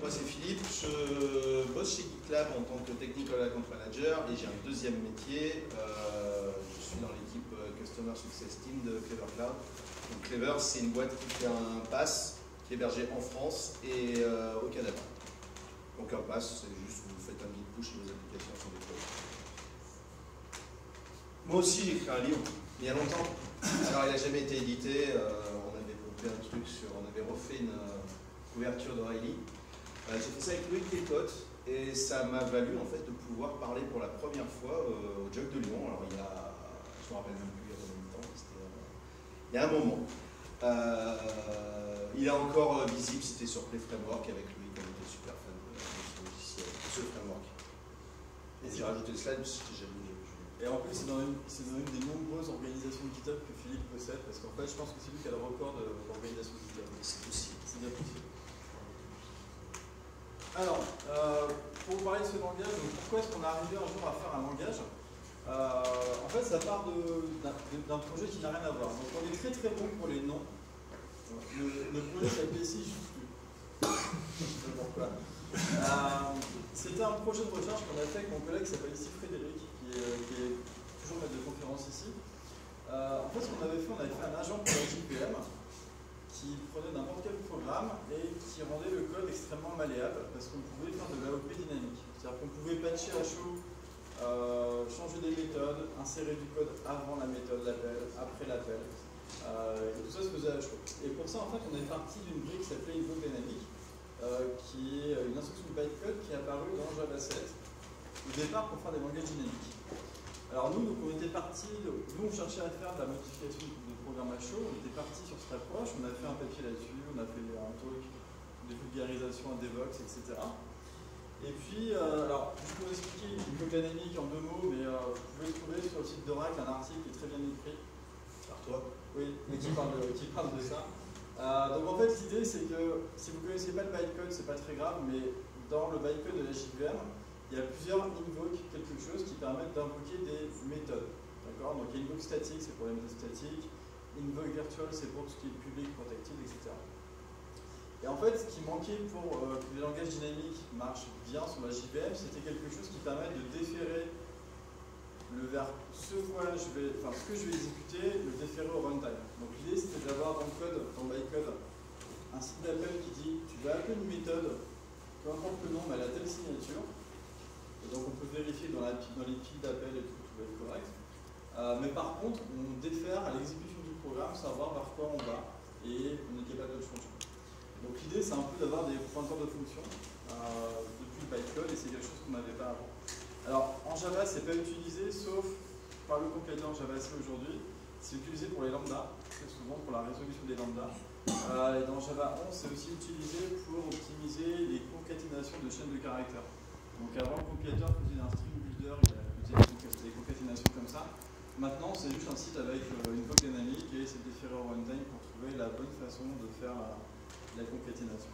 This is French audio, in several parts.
moi c'est Philippe, je bosse chez GitLab en tant que Technical Account Manager et j'ai un deuxième métier. Je suis dans l'équipe Customer Success Team de Clever Cloud. Donc Clever, c'est une boîte qui fait un pass qui est hébergé en France et au Canada. Donc un pass, c'est juste vous faites un git push et vos applications sont déployées. Moi aussi j'ai écrit un livre, il y a longtemps. Alors il n'a jamais été édité, on avait fait un truc sur, on avait refait une couverture d'O'Reilly. J'ai fait ça avec Loïc Descotes et ça m'a valu en fait de pouvoir parler pour la première fois au Jug de Lyon. Alors il y a, je me rappelle même plus il y a combien de temps, il y a un moment. Il est encore visible, c'était sur Play Framework avec Loïc, on était super fan de ce logiciel, de ce framework. Et j'ai rajouté le slide parce que j'étais jaloux. Et en plus, c'est dans une des nombreuses organisations de GitHub que Philippe possède, parce qu'en fait, je pense que c'est lui qui a le record de l'organisation de GitHub. C'est possible. C'est bien possible. Alors, pour vous parler de ce langage, donc pourquoi est-ce qu'on est arrivé un jour à faire un langage? En fait, ça part d'un projet qui n'a rien à voir. Donc, on est très très bon pour les noms. Le projet s'appelait ici juste plus. C'était un projet de recherche qu'on a fait avec mon collègue qui s'appelle ici Frédéric, qui est toujours maître de conférence ici. En fait, ce qu'on avait fait, on avait fait un agent pour la JVM qui prenait n'importe quel programme et qui rendait le code extrêmement malléable parce qu'on pouvait faire de l'AOP dynamique. C'est-à-dire qu'on pouvait patcher à chaud, changer des méthodes, insérer du code avant la méthode d'appel, après l'appel. Et tout ça se faisait à chaud. Et pour ça, en fait, on est parti d'une brique qui s'appelait Invoke Dynamic, qui est une instruction de bytecode qui est apparue dans Java 7 au départ pour faire des langages dynamiques. Alors nous on était partis, nous on cherchait à faire de la modification de programme à chaud, on était parti sur cette approche, on a fait un papier là-dessus, on a fait un talk de vulgarisation à Devox, etc. Et puis, alors, je peux vous expliquer une code dynamique en 2 mots, mais vous pouvez trouver sur le site d'Oracle un article qui est très bien écrit. Par toi? Oui, mais qui parle de ça. Donc en fait, l'idée c'est que si vous ne connaissez pas le bytecode, c'est pas très grave, mais dans le bytecode de la JVM, il y a plusieurs invoke quelque chose qui permettent d'invoquer des méthodes. D'accord? Donc invoke statique, c'est pour les méthodes statiques, invoke virtual, c'est pour tout ce qui est public, protected, etc. Et en fait, ce qui manquait pour que les langages dynamiques marchent bien sur la JVM, c'était quelque chose qui permet de déférer le verbe ce que je vais exécuter, le déférer au runtime. Donc l'idée c'était d'avoir dans le code, dans le bytecode, un site d'appel qui dit tu vas appeler une méthode, peu importe le nom, mais elle a telle signature. Et donc on peut vérifier dans les piles d'appel et tout va être correct. Mais par contre, on défère à l'exécution du programme, savoir vers quoi on va, et on est capable de le changer. Donc l'idée c'est un peu d'avoir des pointeurs de fonction depuis le bytecode, et c'est quelque chose qu'on n'avait pas avant. Alors, en Java, ce n'est pas utilisé, sauf par le compilateur Java C aujourd'hui. C'est utilisé pour les lambdas, très souvent pour la résolution des lambdas. Et dans Java 11, c'est aussi utilisé pour optimiser les concaténations de chaînes de caractères. Donc avant, le compilateur faisait un string builder, il faisait des concaténations comme ça. Maintenant, c'est juste un site avec une invoke dynamique et c'est déféré au runtime pour trouver la bonne façon de faire la concaténation.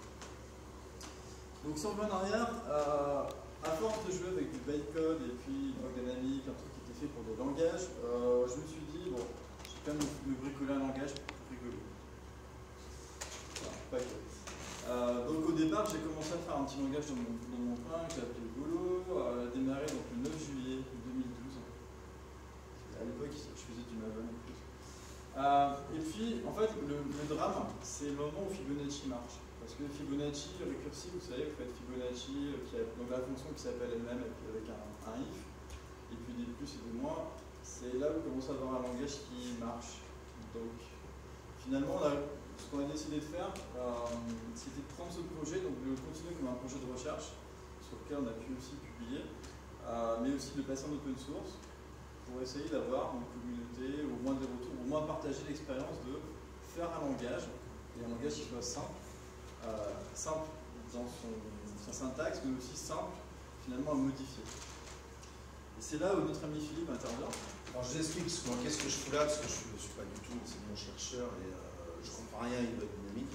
Donc si on revient en arrière, à force de jouer avec du bytecode et puis une invoke dynamique, un truc qui était fait pour des langages, je me suis dit, bon, j'ai quand même me bricoler un langage pour rigoler. Enfin, pas que. Donc au départ, j'ai commencé à faire un petit langage dans mon coin que j'ai appelé Golo, démarré donc, le 9 juillet 2012. À l'époque, je faisais du Maven en plus. Et puis, en fait, le drame, c'est le moment où Fibonacci marche. Parce que Fibonacci, recursive, vous savez, vous faites Fibonacci, donc la fonction qui s'appelle elle-même, et puis avec un if, et puis des plus et des moins, c'est là où vous commencez à avoir un langage qui marche. Donc, finalement, là, ce qu'on a décidé de faire, c'était de prendre ce projet, donc de le continuer comme un projet de recherche, sur lequel on a pu aussi publier, mais aussi de passer en open source, pour essayer d'avoir une communauté, au moins des retours, au moins partager l'expérience de faire un langage, et un langage qui soit simple, simple dans sa syntaxe, mais aussi simple finalement à modifier. Et c'est là où notre ami Philippe intervient. Alors je vous explique qu'est-ce que je fous là, parce que je ne suis pas du tout enseignant chercheur et je ne comprends rien à une dynamique.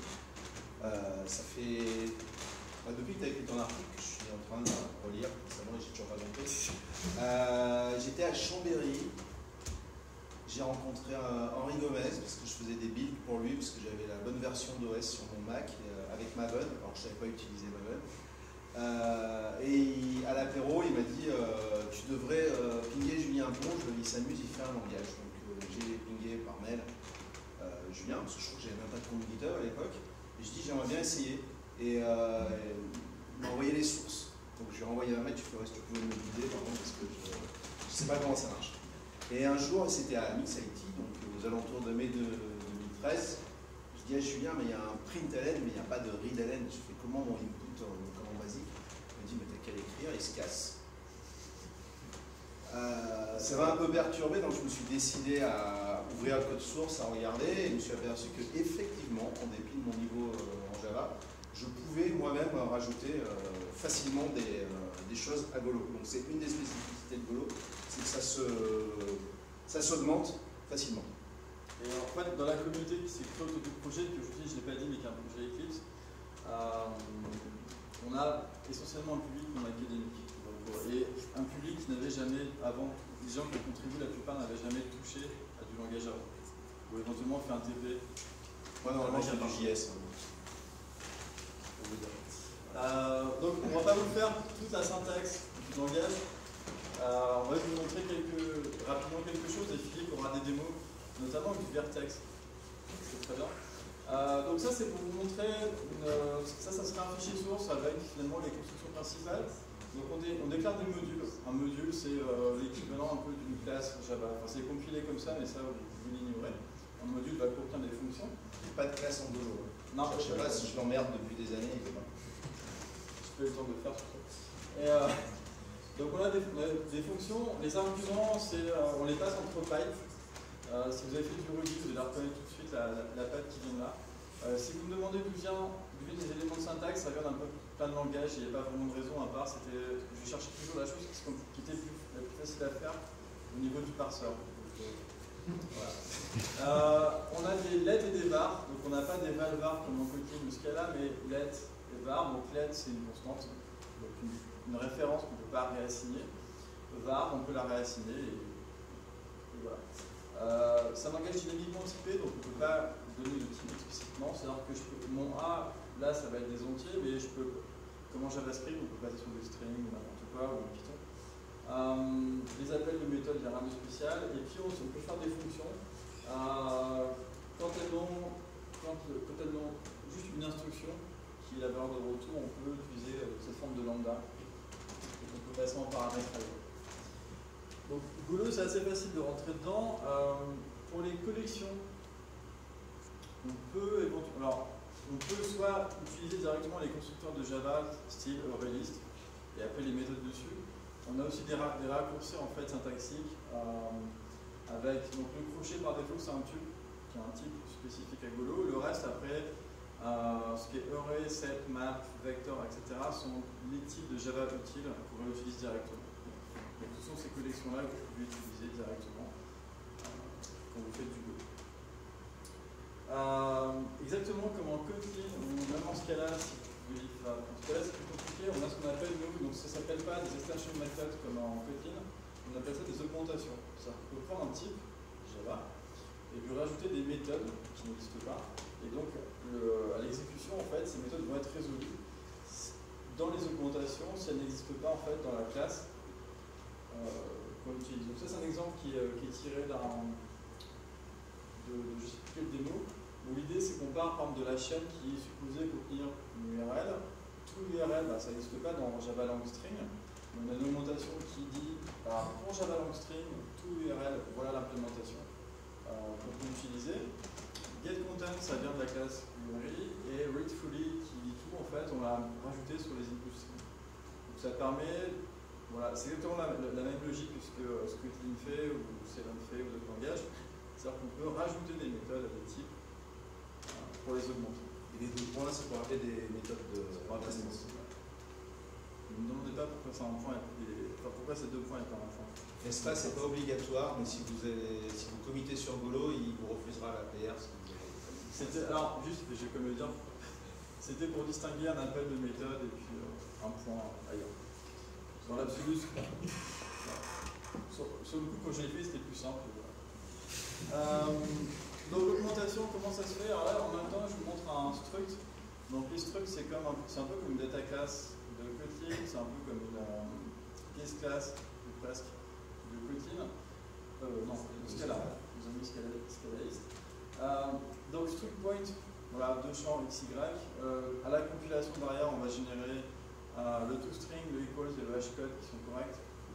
Ça fait. Depuis que tu as écrit ton article, que je suis en train de relire, récemment et j'ai toujours pas compris. J'étais à Chambéry. J'ai rencontré Henri Gomez parce que je faisais des builds pour lui, parce que j'avais la bonne version d'OS sur mon Mac avec Maven, alors je ne savais pas utiliser Maven. Et à l'apéro, il m'a dit tu devrais pinguer Julien Ponge, il s'amuse, il fait un langage. Donc j'ai pingé par mail Julien, parce que je crois que j'avais même pas de compte GitHub à l'époque. Et je dis j'aimerais bien essayer. Et il m'a envoyé les sources. Donc je lui ai envoyé un mail, tu pouvais me guider, par contre, parce que je ne sais pas comment ça marche. Et un jour, c'était à Mix IT, donc aux alentours de mai 2013. Je dis à Julien, mais il y a un print LN, mais il n'y a pas de read LN. Je fais comment mon input en commande basique? Il me dit, mais t'as qu'à l'écrire, il se casse. Ça m'a un peu perturbé, donc je me suis décidé à ouvrir le code source, à regarder, et je me suis aperçu que effectivement, en dépit de mon niveau en Java, je pouvais moi-même rajouter facilement des choses à Golo. Donc c'est une des spécificités de Golo, c'est que ça s'augmente facilement. Et en fait, dans la communauté qui s'est créée autour du projet, que je ne l'ai pas dit, mais qui est un projet Eclipse, on a essentiellement un public non académique. Et un public qui n'avait jamais, avant, les gens qui ont contribué, la plupart n'avaient jamais touché à du langage Java. Ou éventuellement fait un TP. Moi, normalement, j'ai du JS. Donc, on ne va pas vous faire toute la syntaxe du langage. On va vous montrer rapidement quelque chose, et Philippe aura des démos, notamment du Vertex. C'est très bien. Donc ça, c'est pour vous montrer, ça sera un fichier source avec finalement les constructions principales. Donc on déclare des modules. Un module, c'est l'équivalent un peu d'une classe Java. Enfin, c'est compilé comme ça, mais ça, vous l'ignorez. Un module va contenir des fonctions. Il n'y a pas de classe en Golo. Non, je ne sais pas si je l'emmerde depuis des années. Il pas. Je peux le temps de le faire. Donc on a des fonctions. Les arguments, on les passe entre pipes. Si vous avez fait du Ruby, vous allez reconnaître tout de suite la pipe qui vient de là. Si vous me demandez d'où viennent les éléments de syntaxe, ça vient d'un peu plein de langages, il n'y a pas vraiment de raison à part, je cherchais toujours la chose qui était la plus facile à faire au niveau du parseur. Voilà. On a des let et des var, donc on n'a pas des val var comme en Kotlin ou Scala, mais let et var. Donc let c'est une constante, donc une référence qu'on ne peut pas réassigner. Var, on peut la réassigner, et voilà. C'est un langage dynamiquement typé, donc on ne peut pas donner de type explicitement, c'est-à-dire que mon A, là ça va être des entiers, mais je peux, comme en JavaScript, on peut passer sur des strings ou n'importe quoi, ou en Python. Les appels de méthode, il n'y a rien de spécial, et puis on peut faire des fonctions. Quand elles ont juste une instruction, qui est la valeur de retour, on peut utiliser cette forme de lambda, et on peut passer en paramètre ailleurs. Donc Golo, c'est assez facile de rentrer dedans. Pour les collections, on peut soit utiliser directement les constructeurs de Java, style Eurelist, et appeler les méthodes dessus. On a aussi des raccourcis en fait syntaxiques, avec donc, le crochet par défaut, c'est un tube, qui est un type spécifique à Golo. Le reste, après, ce qui est array, set, map, vector, etc., sont les types de Java utiles qu'on utilise directement. Donc, ce sont ces collections-là que vous pouvez utiliser directement quand vous faites du Go. Exactement comme en Kotlin ou même en Scala, si vous voulez, en Scala c'est plus compliqué, on a ce qu'on appelle donc ça ne s'appelle pas des extension methods comme en Kotlin, on appelle ça des augmentations. C'est-à-dire qu'on peut prendre un type Java et lui rajouter des méthodes qui n'existent pas, et donc à l'exécution en fait ces méthodes vont être résolues dans les augmentations si elles n'existent pas en fait dans la classe qu'on utilise. Donc ça c'est un exemple qui est tiré de je ne sais plus quelle démo, où l'idée c'est qu'on part par exemple de la chaîne qui est supposée contenir une URL. Tout l'URL, ça n'existe pas dans Java Long String. On a une augmentation qui dit pour Java Long String, tout URL, voilà l'implémentation qu'on peut utiliser. GetContent, ça vient de la classe URI, et ReadFully qui dit tout, en fait, on l'a rajouté sur les input strings. Donc ça permet, voilà, c'est exactement la même logique que ce que Kotlin fait, ou Selenium fait, ou d'autres langages. C'est-à-dire qu'on peut rajouter des méthodes à des types pour les augmenter. Et les 2 points, c'est pour appeler des méthodes de remplacement. Ne me demandez pas pourquoi c'est un point pourquoi ces 2 points et pas un point. L'espace n'est pas obligatoire, mais si vous committez sur Golo, il vous refusera la PR. Alors, juste, je vais comme le dire, c'était pour distinguer un appel de méthode et puis un point ailleurs. Dans l'absolu, sur le coup, quand je l'ai fait, c'était plus simple. Donc l'augmentation, comment ça se fait? Alors là, en même temps, je vous montre un struct. Donc les structs, c'est un peu comme une data class de Kotlin toString, c'est un peu comme une case class, presque, de Kotlin. Non, Scala, nous avons mis Scalaist. Donc struct point, voilà, deux champs x, y. À la compilation derrière, on va générer le toString, le equals et le hashcode qui sont corrects.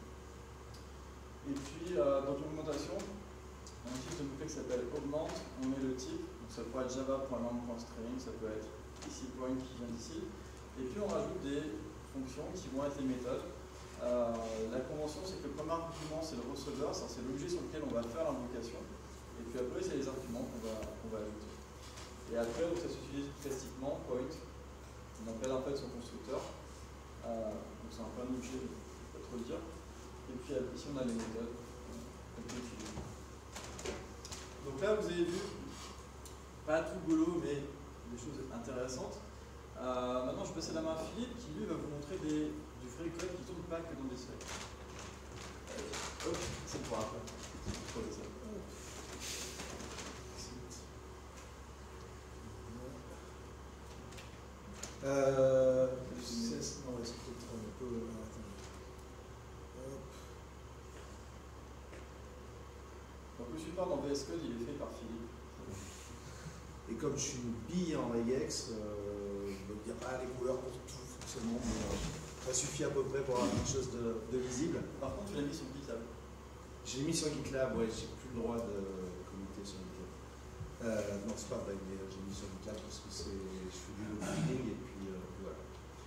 Et puis dans l'augmentation, on utilise un bouclier qui s'appelle augment, on met le type, donc ça peut être java.lang.string, ça peut être ici point qui vient d'ici. Et puis on rajoute des fonctions qui vont être les méthodes. La convention, c'est que le premier argument, c'est le receveur, c'est l'objet sur lequel on va faire l'invocation. Et puis après, c'est les arguments qu'on va ajouter. Et après, donc, ça s'utilise classiquement, point. On appelle en fait son constructeur. Donc c'est un peu un objet, je ne vais pas trop le dire. Et puis ici, on a les méthodes qu'on peut utiliser. Donc là, vous avez vu, pas tout golo, mais des choses intéressantes. Maintenant, je vais passer la main à Philippe, qui lui va vous montrer du free code qui ne tourne pas que dans des slides. Hop, c'est pour après. C'est peut-être un peu. Donc le support dans VS Code, il est fait par Philippe. Et comme je suis une bille en regex, il n'y a pas les couleurs pour tout fonctionnement, mais ça suffit à peu près pour avoir quelque chose de visible. Par contre, tu l'as mis sur GitLab. Je l'ai mis sur GitLab, ouais, j'ai plus le droit de communiquer sur GitLab. Non, c'est pas vrai, mais j'ai mis sur GitLab parce que je fais du logging et puis voilà.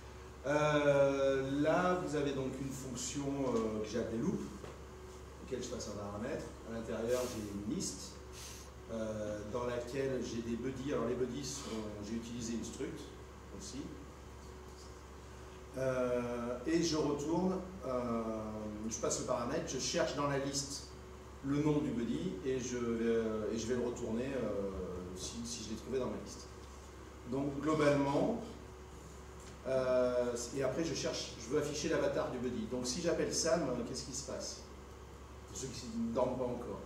Là, vous avez donc une fonction que j'ai appelée loop, auquel je passe un paramètre. À l'intérieur, j'ai une liste dans laquelle j'ai des buddies. Alors les buddies, j'ai utilisé une struct aussi. Et je retourne, je passe le paramètre, je cherche dans la liste le nom du buddy et je vais le retourner si je l'ai trouvé dans ma liste. Donc globalement, et après je veux afficher l'avatar du buddy. Donc si j'appelle Sam, qu'est-ce qui se passe? Pour ceux qui ne dorment pas encore.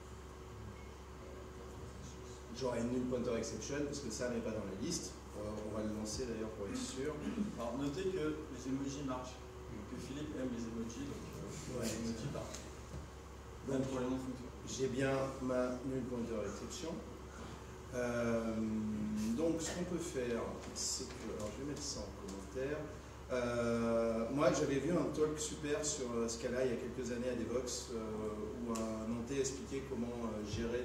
J'aurai une null pointer exception parce que Sam n'est pas dans la liste. On va le lancer d'ailleurs pour être sûr. Alors notez que les emojis marchent, que Philippe aime les emojis, donc les emojis partent. Même pour les non-fonctions. J'ai bien ma null pointer exception. Donc ce qu'on peut faire, c'est que, alors je vais mettre ça en commentaire. Moi j'avais vu un talk super sur Scala il y a quelques années à Devox où un Nantais expliquait comment gérer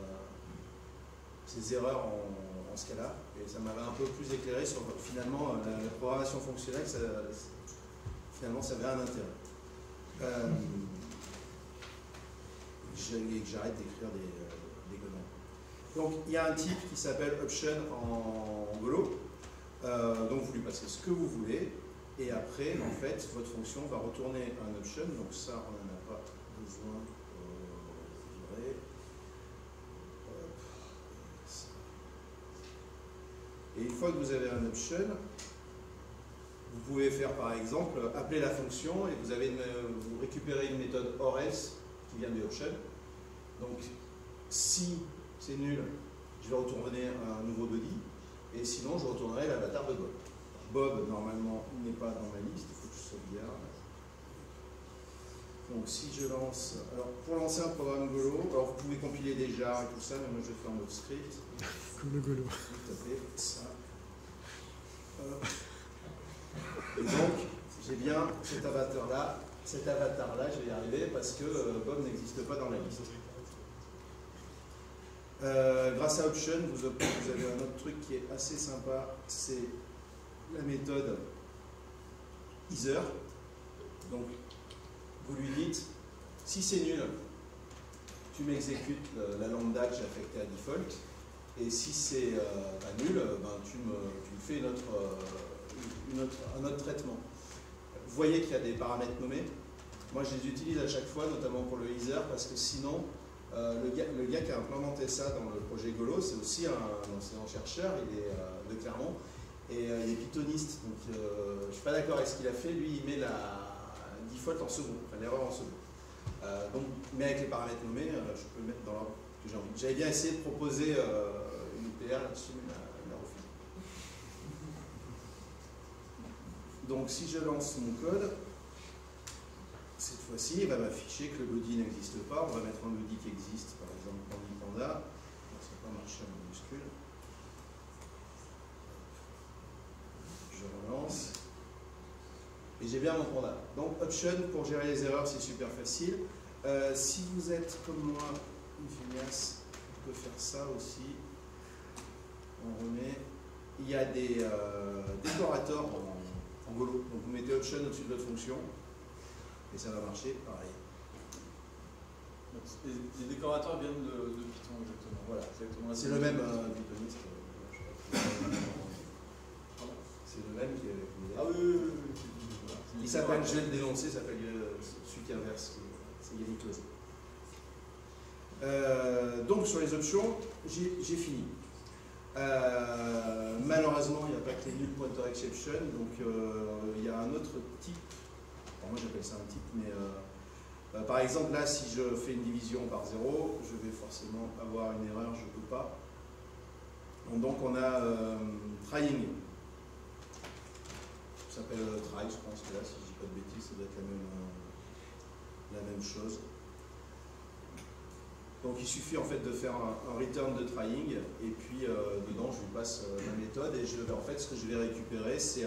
ces erreurs en Scala, et ça m'avait un peu plus éclairé sur finalement la programmation fonctionnelle, finalement ça avait un intérêt. J'arrête d'écrire des conneries. Donc il y a un type qui s'appelle option en Go. Donc vous lui passez ce que vous voulez, et après en fait votre fonction va retourner un option, donc ça on n'en a pas besoin, je dirais. Et une fois que vous avez un option, vous pouvez faire par exemple appeler la fonction et vous récupérez une méthode ORES qui vient du option. Donc si c'est nul, je vais retourner un nouveau buddy, et sinon je retournerai l'avatar de Bob. Bob normalement n'est pas dans ma liste, il faut que je sauvegarde. Donc si je lance, alors pour lancer un programme Golo, alors vous pouvez compiler des jars et tout ça, mais moi je vais faire en mode script. Comme le Golo. Tout à fait, ça. Et donc j'ai bien cet avatar-là, je vais y arriver parce que Bob n'existe pas dans la liste. Grâce à Option, vous avez un autre truc qui est assez sympa, c'est la méthode Ether. Donc vous lui dites, si c'est nul, tu m'exécutes la lambda que j'ai affectée à default, et si c'est pas nul, tu me fais un autre traitement. Vous voyez qu'il y a des paramètres nommés. Moi je les utilise à chaque fois, notamment pour le Ether, parce que sinon, le gars qui a implémenté ça dans le projet Golo, c'est aussi un enseignant-chercheur, il est de Clermont, et il est pythoniste, donc je ne suis pas d'accord avec ce qu'il a fait. Lui, il met la default en second, enfin l'erreur en second. Mais avec les paramètres nommés, je peux le mettre dans l'ordre que j'ai envie. J'avais bien essayé de proposer une UPR là-dessus, mais il a refusé. Donc si je lance mon code, cette fois-ci, il va m'afficher que le body n'existe pas. On va mettre un body qui existe, par exemple Pandy Panda. Ça va pas marcher en minuscule. Je relance. Et j'ai bien mon panda. Donc option pour gérer les erreurs, c'est super facile. Si vous êtes comme moi, une feignasse, on peut faire ça aussi. On remet. Il y a des décorateurs en Golo. Donc vous mettez option au-dessus de votre fonction et ça va marcher pareil. Les décorateurs viennent de Python exactement. Voilà, exactement. C'est le même Pythoniste. C'est le même qui est. Ah oui. Il s'appelle, je vais le dénoncer, il s'appelle celui qui inverse, c'est Yannick Close. Donc sur les options, j'ai fini. Malheureusement, il n'y a pas que les null pointer exception, donc il y a un autre type, alors moi j'appelle ça un type, mais par exemple là, si je fais une division par 0, je vais forcément avoir une erreur, je ne peux pas. Donc on a trying. Ça s'appelle try, je pense que là, si je dis pas de bêtises, ça doit être la même chose. Donc il suffit en fait de faire un return de trying et puis dedans je lui passe la méthode et en fait ce que je vais récupérer c'est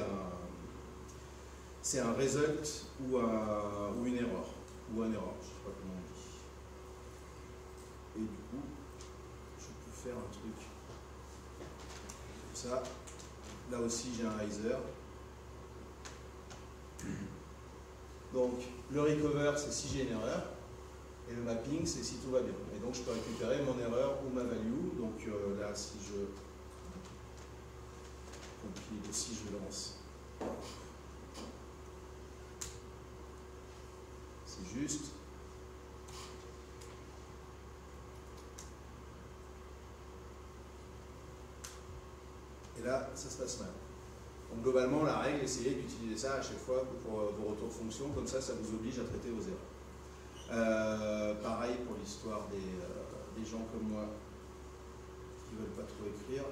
un result ou une erreur. Ou un erreur, je ne sais pas comment on dit. Et du coup, je peux faire un truc comme ça. Là aussi j'ai un riser. Donc le recover c'est si j'ai une erreur. Et le mapping, c'est si tout va bien. Et donc, je peux récupérer mon erreur ou ma value. Donc là, si je compile, si je lance, c'est juste. Et là, ça se passe mal. Donc globalement, la règle, essayez d'utiliser ça à chaque fois pour vos retours de fonction. Comme ça vous oblige à traiter vos erreurs. Pareil pour l'histoire des gens comme moi qui ne veulent pas trop écrire.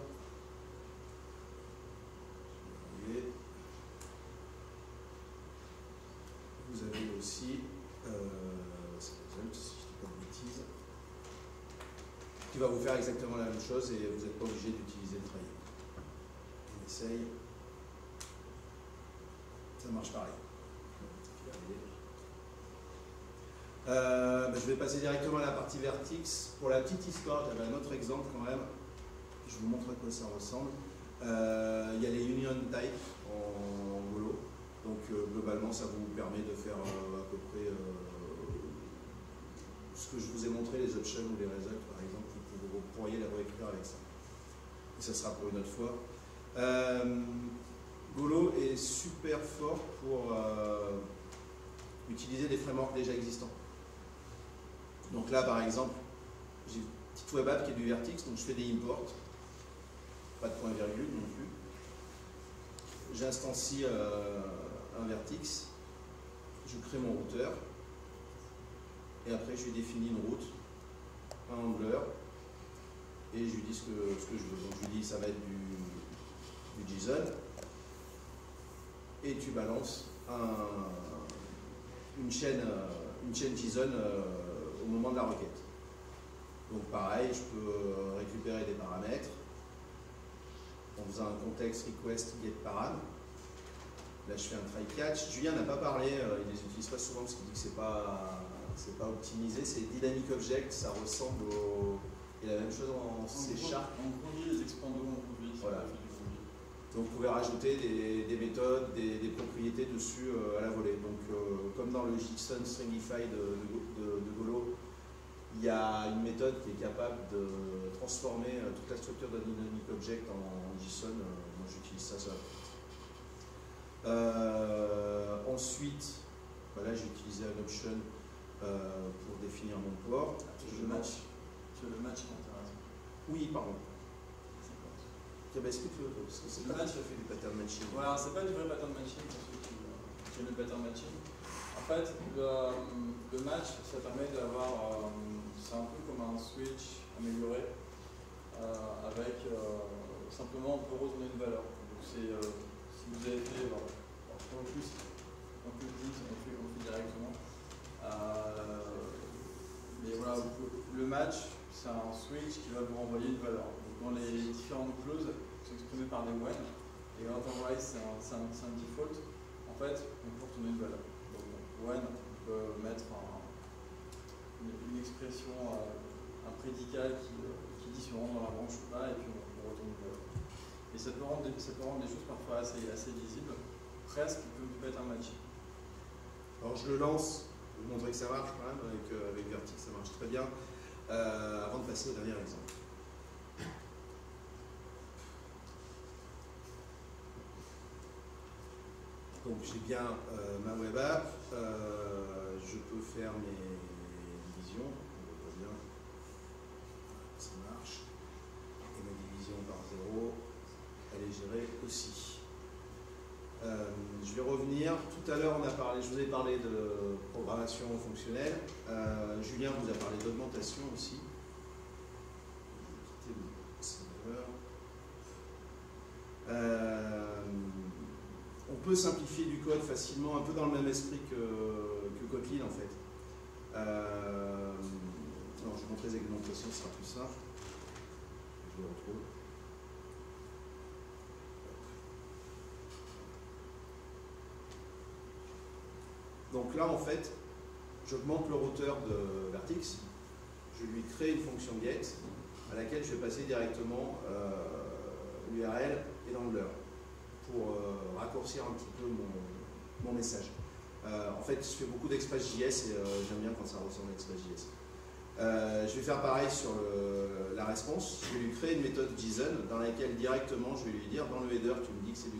Vous avez aussi c'est result, si je ne dis pas de bêtises, qui va vous faire exactement la même chose et vous n'êtes pas obligé d'utiliser le try. On essaye. Ça marche pareil. Je vais passer directement à la partie vertex. Pour la petite histoire, j'avais un autre exemple quand même. Je vous montre à quoi ça ressemble. Il y a les union type en Golo. Donc globalement, ça vous permet de faire à peu près ce que je vous ai montré, les options ou les results par exemple. Vous pourriez les réécrire avec ça. Et ça sera pour une autre fois. Golo est super fort pour utiliser des frameworks déjà existants. Donc là, par exemple, j'ai une petite web app qui est du Vertex, donc je fais des imports, pas de point virgule non plus. J'instancie un Vertex, je crée mon routeur, et après je lui définis une route, un handler, et je lui dis ce que je veux. Donc je lui dis ça va être du JSON, et tu balances une chaîne JSON au moment de la requête. Donc pareil, je peux récupérer des paramètres en faisant un context request get param. Là je fais un try catch. Julien n'a pas parlé, il les utilise pas souvent parce qu'il dit que c'est pas optimisé, c'est dynamic object, ça ressemble au. Il y a la même chose en C#. On conduit les expandos, on conduit. Voilà. Donc vous pouvez rajouter des méthodes, des propriétés dessus à la volée. Donc comme dans le JSON Stringify de Golo, il y a une méthode qui est capable de transformer toute la structure d'un dynamic object en JSON. Moi j'utilise ça sur la ensuite, voilà, j'ai utilisé un option pour définir mon port. Le match. Tu veux le match intéressant. Oui, pardon. Explique-le, parce que c'est pas tout à fait du pattern matching. Voilà, c'est pas du vrai pattern matching pour ceux qui aiment le pattern matching. En fait, le match, ça permet d'avoir, c'est un peu comme un switch amélioré, avec simplement on peut redonner une valeur. Donc c'est, si vous avez fait En plus, on fait directement. Mais voilà, le match, c'est un switch qui va vous renvoyer une valeur. Donc, dans les différentes clauses qui sont exprimées par des when, et otherwise c'est un default, en fait, on peut retourner une valeur. Donc when, on peut mettre une expression, un prédicat qui dit si on rentre dans la branche ou pas, et puis on retourne une valeur. Et ça peut rendre des choses parfois assez lisibles, presque comme tu peux être un match. Alors je le lance, pour vous montrer que ça marche quand même, avec Vertix ça marche très bien, avant de passer au dernier exemple. Donc j'ai bien ma web app, je peux faire mes divisions, on voit bien, ça marche, et ma division par 0, elle est gérée aussi. Je vais revenir, tout à l'heure je vous ai parlé de programmation fonctionnelle, Julien vous a parlé d'augmentation aussi. Je vais quitter le serveur. On peut simplifier du code facilement, un peu dans le même esprit que Kotlin en fait. Alors je vais montrer les augmentations, ce sera plus simple. Je le retrouve. Donc là en fait, j'augmente le routeur de Vertix, je lui crée une fonction get à laquelle je vais passer directement l'URL et l'handler pour raccourcir un petit peu mon message. En fait, je fais beaucoup d'Express.js et j'aime bien quand ça ressemble à Express.js. Je vais faire pareil sur la response. Je vais lui créer une méthode JSON dans laquelle directement je vais lui dire dans le header, tu me dis que c'est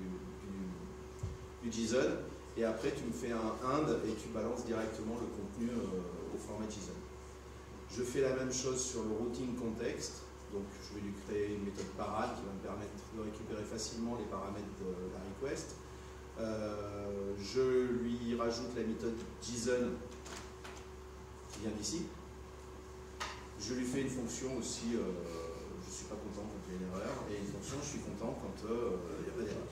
du JSON et après tu me fais un ind et tu balances directement le contenu au format JSON. Je fais la même chose sur le routing context. Donc je vais lui créer une méthode parade qui va me permettre de récupérer facilement les paramètres de la request. Je lui rajoute la méthode JSON qui vient d'ici. Je lui fais une fonction aussi, je ne suis pas content quand il y a une erreur, et une fonction je suis content quand il n'y a pas d'erreur.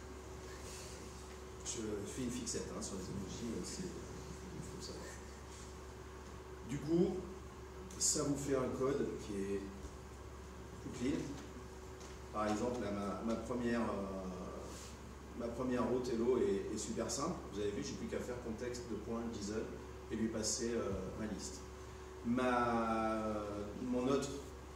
Je fais une fixette sur les emojis, il faut le savoir. Du coup, ça vous fait un code qui est clean. Par exemple, là, ma première route hello est super simple. Vous avez vu, j'ai plus qu'à faire contexte de point JSON et lui passer ma liste. Mon autre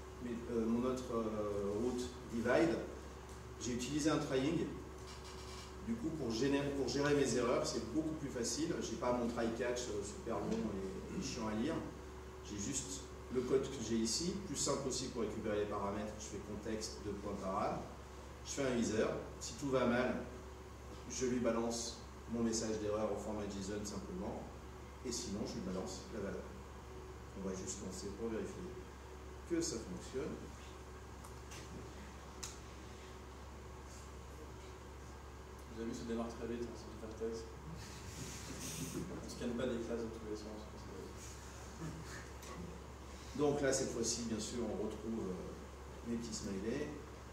route divide, j'ai utilisé un trying. Du coup, pour gérer mes erreurs, c'est beaucoup plus facile. J'ai pas mon try catch super long et chiant à lire. J'ai juste le code que j'ai ici, plus simple aussi pour récupérer les paramètres, je fais contexte de point parade, je fais un user, si tout va mal, je lui balance mon message d'erreur au format JSON simplement, et sinon je lui balance la valeur. On va juste lancer pour vérifier que ça fonctionne. Vous avez vu, ça démarre très vite, c'est du Vertex. On ne scanne pas des classes dans tous les sens. Donc là, cette fois-ci, bien sûr, on retrouve mes petits smileys.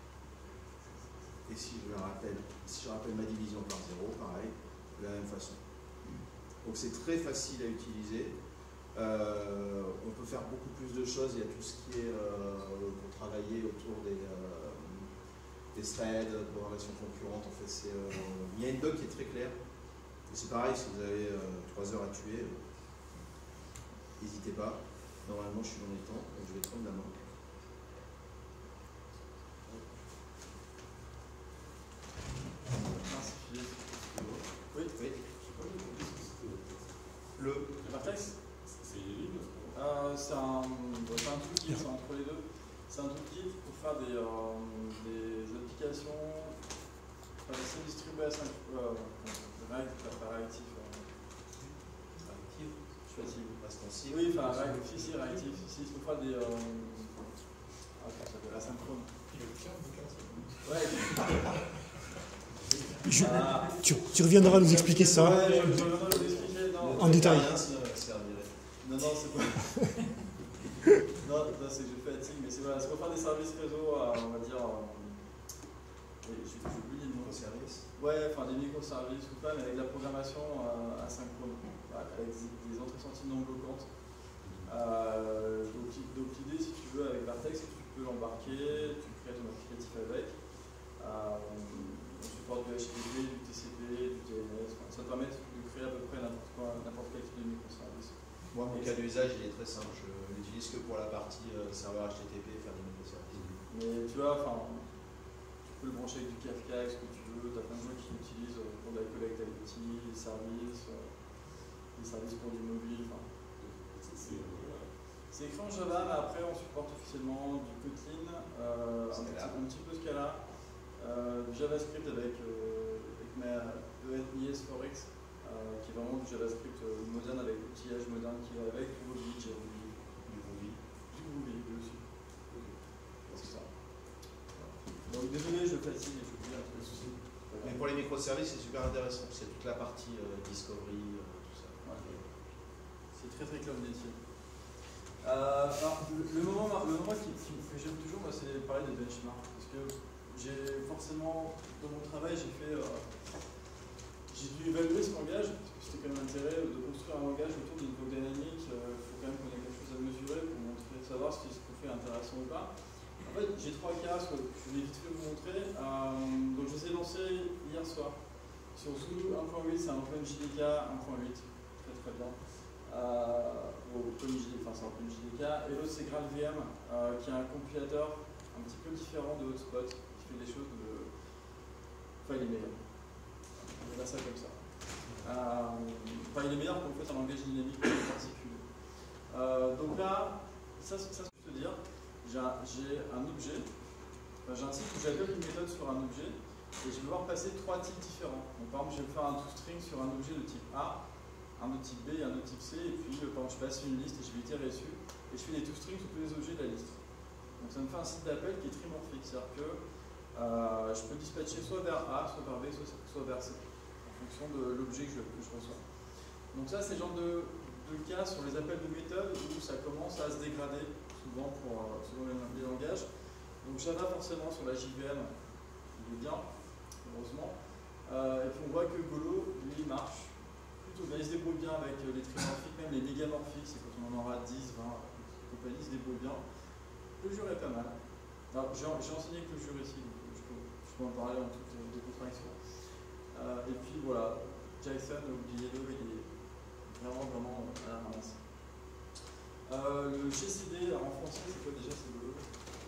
Et si je rappelle ma division par 0, pareil, de la même façon. Donc c'est très facile à utiliser. On peut faire beaucoup plus de choses. Il y a tout ce qui est pour travailler autour des threads, programmation concurrente. En fait, il y a une doc qui est très claire. C'est pareil, si vous avez 3 heures à tuer, n'hésitez pas. Normalement, je suis dans les temps, donc je vais prendre la main. Oui. Le Vertex, c'est une ligne. c'est un toolkit, c'est entre les deux. C'est un toolkit pour faire des applications assez distribuées à 5 réactif. Responsive. Oui, enfin, réactif. Si, il faut faire des. Ça s'appelle asynchrone. Ouais. Tu reviendras nous expliquer ça Ouais, je reviendrai vous expliquer. en détail. Non, c'est pas. Non, c'est que je fatigue, mais c'est pour faire des services réseau, on va dire, j'oublie le nom. Microservices. Ouais, enfin des microservices ou pas, mais avec la programmation asynchrone, avec des entrées-sorties non bloquantes. Donc l'idée, si tu veux, avec Vertex, c'est que tu peux l'embarquer, tu crées ton applicatif avec. On supporte du HTTP, du TCP, du DNS. Enfin, ça te permet de créer à peu près n'importe quel type de microservice. Moi, mon cas d'usage, il est très simple. Je l'utilise que pour la partie serveur HTTP et faire des microservices. Mais tu vois, tu peux le brancher avec du Kafka, avec ce que tu veux. Tu as plein de gens qui l'utilisent pour de la collecte IoT, des services pour du mobile. C'est écrit en Java, mais après on supporte officiellement du Kotlin, un petit peu Scala, du JavaScript avec ES4X, qui est vraiment du JavaScript moderne avec l'outillage moderne qui va avec, du Ruby, du Ruby aussi. C'est ça. Donc désolé, je fatigue et je vous dis un peu de soucis. Mais pour les microservices, c'est super intéressant. C'est toute la partie discovery, tout ça. Ouais. C'est très très cloud native. Le moment que j'aime toujours, moi, c'est parler des benchmarks. Parce que j'ai forcément, dans mon travail, j'ai dû évaluer ce langage, parce que c'était quand même l'intérêt de construire un langage autour d'une époque dynamique. Il faut quand même qu'on ait quelque chose à mesurer pour savoir si ce qu'on fait est intéressant ou pas. En fait, j'ai 3 cas, je vais vite fait vous montrer. Donc, je les ai lancés hier soir. Sur Zulu 1.8, c'est un OpenJDK 1.8. Très bien. C'est un OpenJDK. Et l'autre, c'est GraalVM, qui est un compilateur un petit peu différent de Hotspot, qui fait des choses de. Enfin, il est meilleur. On va dire ça comme ça. Il est meilleur pour un langage dynamique particulier. Donc là, ça je peux te dire, j'ai un objet, j'ai un site où j'appelle une méthode sur un objet et je vais devoir passer 3 types différents. Donc par exemple, je vais faire un toString sur un objet de type A, un de type B et un de type C, et puis par exemple, je passe une liste et je vais itérer dessus, et je fais des toStrings sur tous les objets de la liste. Donc ça me fait un site d'appel qui est trimorphique, c'est-à-dire que je peux dispatcher soit vers A, soit vers B, soit vers C, en fonction de l'objet que je reçois. Donc ça, c'est le genre de cas sur les appels de méthode où ça commence à se dégrader, souvent selon les langages. Donc Java, forcément, sur la JVM, il est bien, heureusement. Et puis on voit que Golo, lui, marche plutôt bien. Il se débrouille bien avec les trimorphiques, même les mégamorphiques, c'est quand on en aura 10, 20, compagnie, il se débrouille bien. Clojure est pas mal. Alors, j'ai enseigné Clojure ici, donc je peux en parler en toute décontraction. Et puis voilà, Jason, oubliez-le, il est vraiment à la ramasse. Le GCD, en français, c'est quoi déjà? C'est le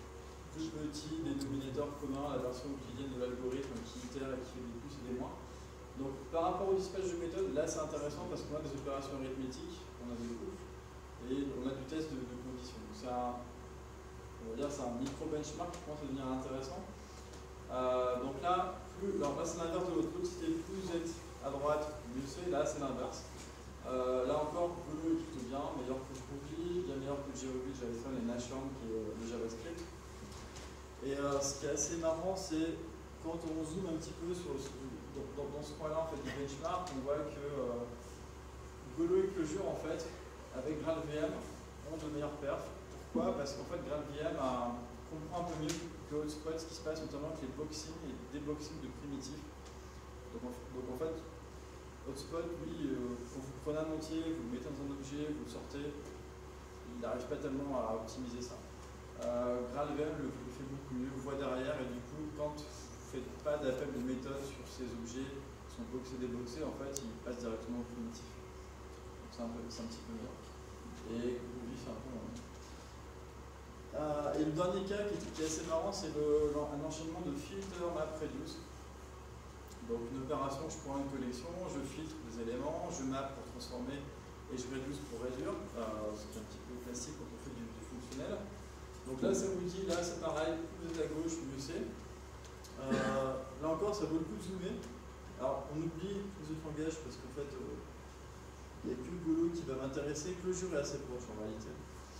petit dénominateur commun, la version euclidienne de l'algorithme qui itère et qui fait des plus et des moins. Donc par rapport au dispatch de méthode, là c'est intéressant parce qu'on a des opérations arithmétiques, on a des groupes, et on a du test de conditions. Donc c'est un micro-benchmark qui commence à devenir intéressant. Donc là, c'est l'inverse de l'autre. C'était plus vous êtes à droite, mieux c'est. Là, c'est l'inverse. Là encore, Golo est plutôt bien, meilleur que Groovy, bien meilleur que JRuby, JavaScript et Nashorn qui est le JavaScript. Et ce qui est assez marrant, c'est quand on zoome un petit peu dans ce coin-là en fait, du benchmark, on voit que Golo et Clojure, en fait, avec GraalVM, ont de meilleures perfs. Pourquoi? Parce qu'en fait, GraalVM comprend un peu mieux que Hotspot ce qui se passe, notamment avec les boxings et déboxings de primitifs. Donc en fait, Hotspot, lui, quand vous prenez un entier, vous le mettez dans un objet, vous le sortez, il n'arrive pas tellement à optimiser ça. GraalVM le fait beaucoup mieux, voit derrière, et du coup, quand vous ne faites pas d'appel de méthode sur ces objets qui sont boxés, déboxés, en fait, il passe directement au primitif. Donc c'est un petit peu meilleur. Et Groovy fait un peu moins. Et le dernier cas qui est assez marrant, c'est un enchaînement de filter map reduce. Donc une opération, je prends une collection, je filtre des éléments, je map pour transformer et je reduce pour réduire, ce qui est un petit peu classique quand on fait du fonctionnel. Donc là, ça vous dit, là c'est pareil, plus vous êtes à gauche, mieux c'est. Là encore, ça vaut le coup de zoomer. Alors on oublie les autres langages parce qu'en fait, il n'y a que le Golo qui va m'intéresser, Clojure est assez proche en réalité.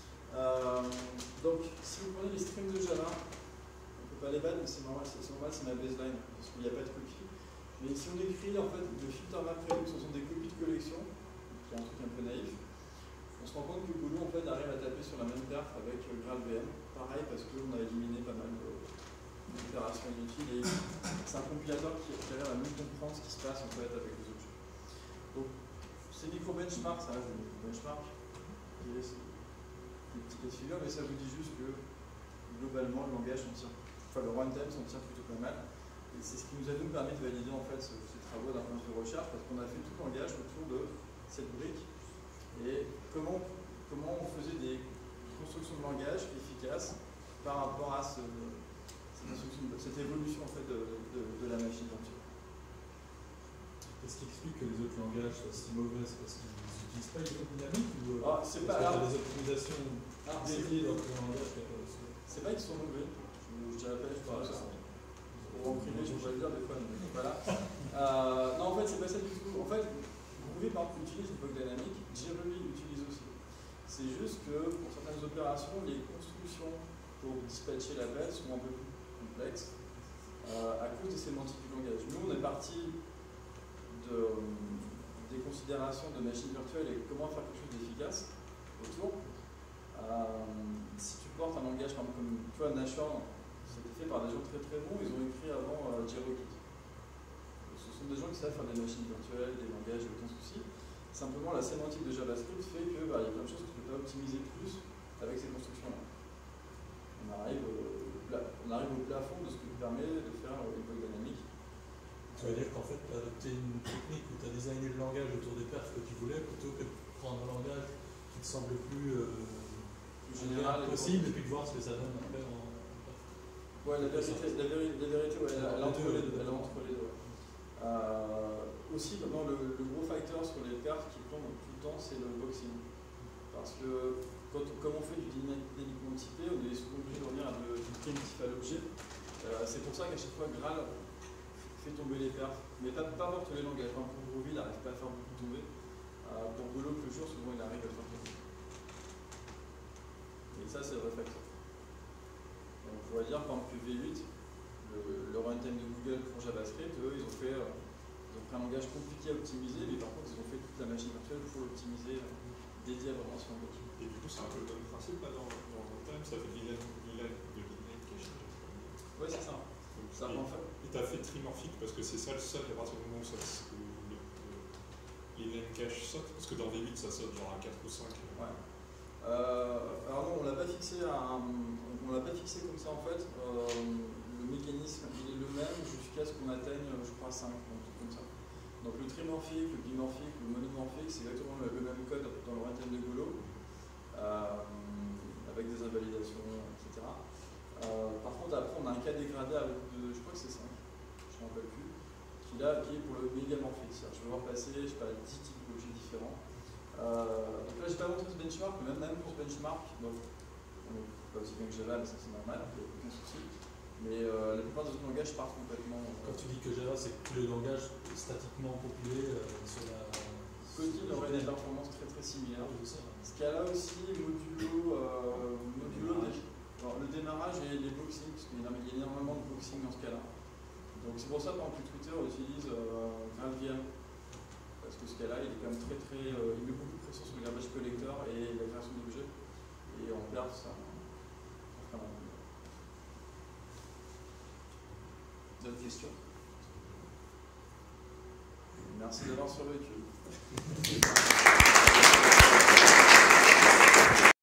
Donc, si vous prenez les strings de Java, on ne peut pas les battre, mais c'est normal, c'est ma baseline, parce qu'il n'y a pas de copie. Mais si on écrit en fait le filter map reduce, ce sont des copies de collection, qui est un truc un peu naïf, on se rend compte que Golo en fait arrive à taper sur la même perf avec GraalVM. Pareil parce qu'on a éliminé pas mal d'opérations inutiles et c'est un compilateur qui a l'air à mieux comprendre ce qui se passe en fait avec les objets. Donc, ces micro-benchmarks, ça reste des micro-benchmarks, des petits cas de figure, mais ça vous dit juste que globalement le langage s'en tire, enfin le runtime s'en tire plutôt pas mal. Et c'est ce qui nous a nous permis de valider en fait ces travaux d'un point de vue recherche, parce qu'on a fait tout le langage autour de cette brique et comment on faisait des constructions de langage efficaces par rapport à cette évolution en fait de la machine virtuelle. Qu'est-ce qui explique que les autres langages soient si mauvais? C'est parce qu'ils n'utilisent pas les codes dynamiques ou c'est pas des optimisations dédiées dans le langage? C'est pas qu'ils sont mauvais, je dirais pas ça. En privé, je pourrais le dire des fois, mais voilà. Non, en fait, c'est pas ça du tout. En fait, Groovy, par exemple, utilise l'époque dynamique, JRuby utilise aussi. C'est juste que pour certaines opérations, les constructions pour dispatcher l'appel sont un peu plus complexes à cause des sémantiques du langage. Nous, on est parti des considérations de machine virtuelle et comment faire quelque chose d'efficace autour. Si tu portes un langage, par exemple, comme tu vois, Nashorn, c'était fait par des gens très très bons, ils ont écrit avant JRuby. Ce sont des gens qui savent faire des machines virtuelles, des langages, aucun souci. Simplement, la sémantique de JavaScript fait qu'il y a plein de choses que tu ne peux pas optimiser plus avec ces constructions-là. On arrive au plafond de ce que nous permet de faire l'époque dynamique. Ça veut dire qu'en fait, tu as adopté une technique où tu as designé le langage autour des perfs que tu voulais, plutôt que de prendre un langage qui te semble plus général possible et puis de voir ce que ça donne après en perf. Ouais, la vérité, ouais, elle est entre les deux. Aussi, le gros facteur sur les perfs qui tombent tout le temps, c'est le boxing. Parce que comme on fait du dynamiquement typé, on est souvent obligé de revenir à du primitif à l'objet. C'est pour ça qu'à chaque fois, Graal fait tomber les perfs, mais pas pour tous les langages. Pour Groovy, il n'arrive pas à faire beaucoup tomber. Pour Golo, le jour, souvent, il arrive à faire tomber. Et ça, c'est le vrai facteur. Donc, on pourrait dire, par exemple, que V8, le runtime de Google pour JavaScript, eux, ils ont pris un langage compliqué à optimiser, mais par contre, ils ont fait toute la machine virtuelle pour l'optimiser, dédié à vraiment ce langage. Et du coup, c'est un peu le même principe là, dans runtime, ça fait de l'inline caching. Oui, c'est ça. Ça et tu as fait trimorphique parce que c'est ça le seul à partir du moment où l'inline cache saute, parce que dans V8 ça saute genre à 4 ou 5. Ouais. Alors non, on l'a pas fixé comme ça en fait. Le mécanisme il est le même jusqu'à ce qu'on atteigne, je crois, 5, un truc comme ça. Donc le trimorphique, le bimorphique, le monomorphique, c'est exactement le même code dans le runtime de Golo, avec des invalidations, etc. Par contre, après, on a un cas dégradé avec je crois que c'est 5, je ne me rappelle plus, qui est pour le mégamorphique. Je vais voir passer, je sais pas, 10 types d'objets différents. Donc là, je n'ai pas montré ce benchmark, mais même pour ce benchmark, donc, on n'est pas aussi bien que Java, mais ça c'est normal, il n'y a aucun souci. Mais la plupart des autres langages partent complètement. Quand tu dis que Java, c'est que le langage statiquement compilé sur la. Kotlin aurait des performances très très similaires. Scala aussi, modulo, le démarrage et les boxings, parce qu'il y a énormément de boxing dans Scala. Donc c'est pour ça que Twitter utilise GraphVM. Parce que Scala, il est quand même il met beaucoup de pression sur le garbage collector et la création d'objets. Et en perf, ça fera mal. D'autres questions? Merci d'avoir survécu.